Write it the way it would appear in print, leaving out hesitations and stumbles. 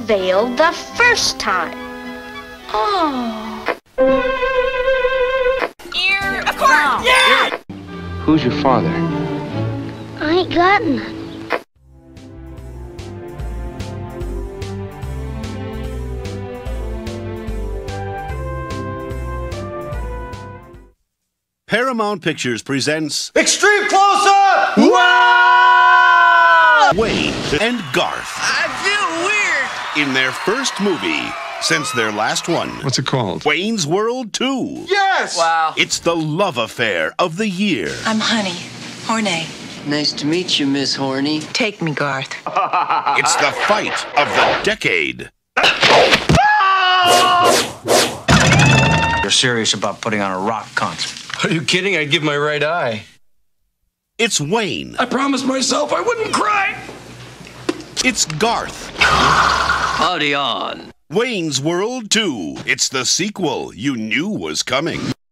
veil the first time. Oh. Ear of corn! Yeah! Who's your father? I ain't got none. Paramount Pictures presents Extreme Close-Up! Wow! Wayne and Garth I feel weird. in their first movie since their last one. What's it called? Wayne's World 2. Yes! Wow. It's the love affair of the year. I'm Honey. Horney. Nice to meet you, Miss Horny. Take me, Garth. It's the fight of the decade. You're serious about putting on a rock concert. Are you kidding? I'd give my right eye. It's Wayne. I promised myself I wouldn't cry. It's Garth. Party on. Wayne's World 2. It's the sequel you knew was coming.